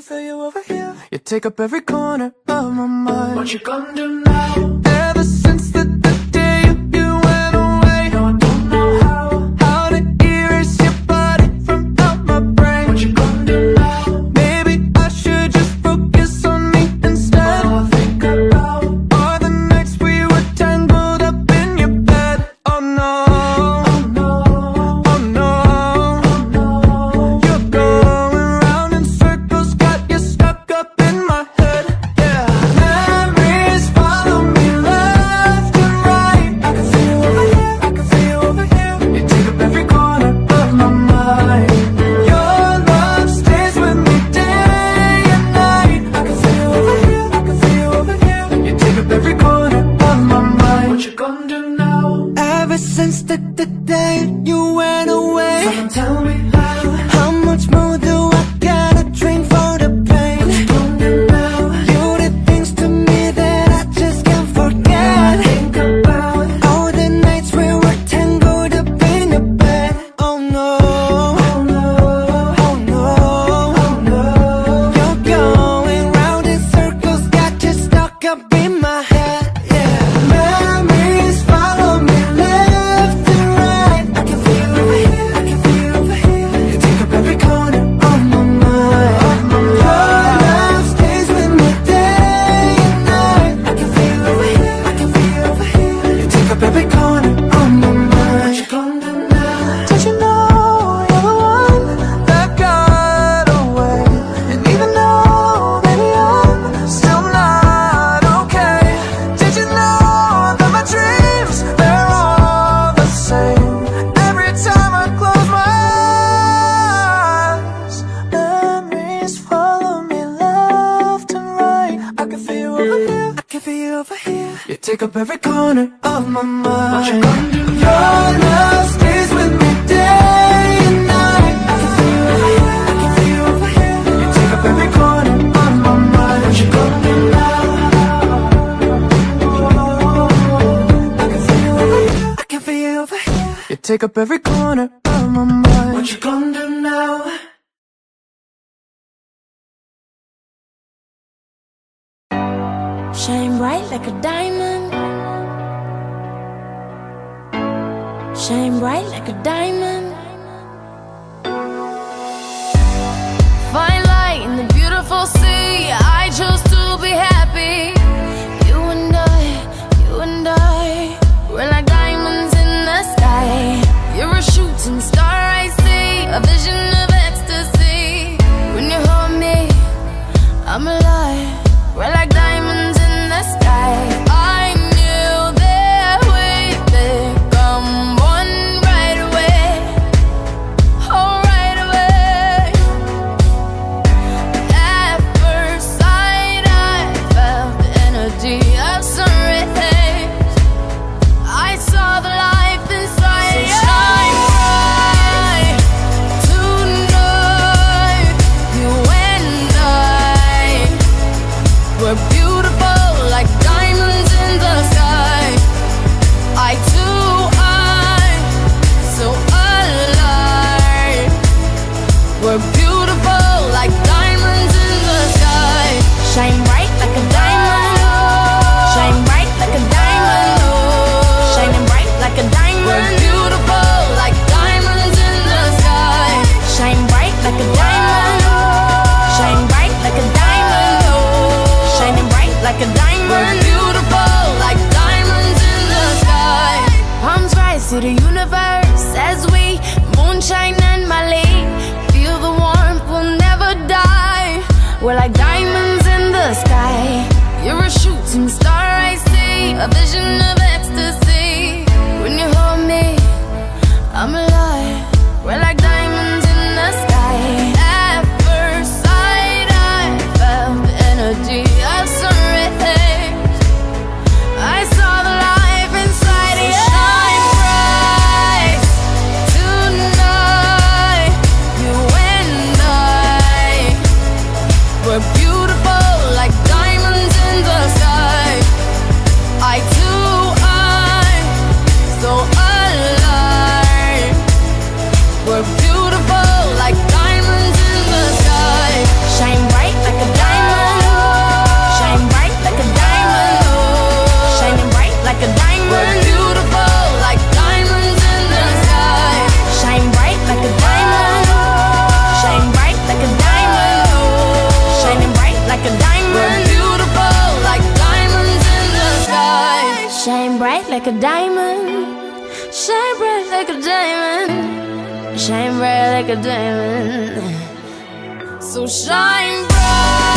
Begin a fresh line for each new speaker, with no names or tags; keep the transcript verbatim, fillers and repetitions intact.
feel you over here. You take up every corner of my mind. What you gonna do now? Ever since the, the day you, you went away, no, I don't know how, how to erase your body from out my brain. What you gonna do now? Maybe I should just focus on me instead. All I think about are the nights we were tangled up in your bed. Oh no, oh no, oh no, oh no. You're going round in circles, got you stuck up in my head. Yeah, memories follow me left and right. I can feel you over here, I can feel you over here. You take up every corner of my mind. Your love stays with me day and night. I can feel you over here, I can feel you over here. You take up every corner of my mind. What you gonna do now? Ever since the, the day you went away, someone tell me how. How much more do I gotta drink for the pain? What you gonna do now? You did things to me that I just can't forget. I think about all the nights we were tangled up in your bed. Oh no, oh no, oh no, oh no. You're going round in circles, got you stuck up in my head. Yeah, memories follow me left and right. I can feel you over here, I can feel you over here. You take up every corner of my mind. Your love stays with me day and night. I can feel you over here, I can feel you over here. You take up every corner of my mind. What you gonna do now? Did you know you're the one that got away? And even though, baby, I'm still not okay. Did you know that my dreams, they're all the same? Every time I close my eyes, memories follow me left and right. I can feel you over here, I can feel you over here. You take up every corner of my mind. What you gonna do? Your love stays with me day and night. I can feel you over here, I can feel you over here. You take up every corner of my mind. What you gonna do now? I can feel you over here, I can feel you over here. You take up every corner of my mind. What you gonna do now?
Shine bright like a diamond. Shine bright like a diamond. Fine light in the beautiful sea. I chose to be happy. You and I, you and I, we're like diamonds in the sky. You're a shooting star I see, a vision of ecstasy. When you hold me, I'm alive. We're like diamonds in the sky. I knew that we'd become one right away. Oh, right away. At first sight, I felt the energy of sun rays. I saw the life inside. So shine bright tonight. You and I, we're beautiful like diamonds in the sky. I too, I'm so alive. We're beautiful like diamonds in the sky. Shine bright like a diamond. Shine bright like a diamond. Shining bright like a diamond. We're beautiful like diamonds in the sky. Shine bright like a diamond. Shine bright like a diamond. Shining bright like a diamond. We're beautiful like diamonds in the sky. Palms rise to the universe as we moonshine and Mali. Feel the warmth, we'll never die. We're like diamonds in the sky. You're a shooting star I see, a vision of ecstasy. When you hold me, I'm alive. We're like diamonds in the sky. At first sight, I felt the energy of sun rays. I saw the life inside you. Shine bright tonight. You and I, we're beautiful like diamonds in the sky. I too, I like a diamond, shine bright like a diamond. So shine bright.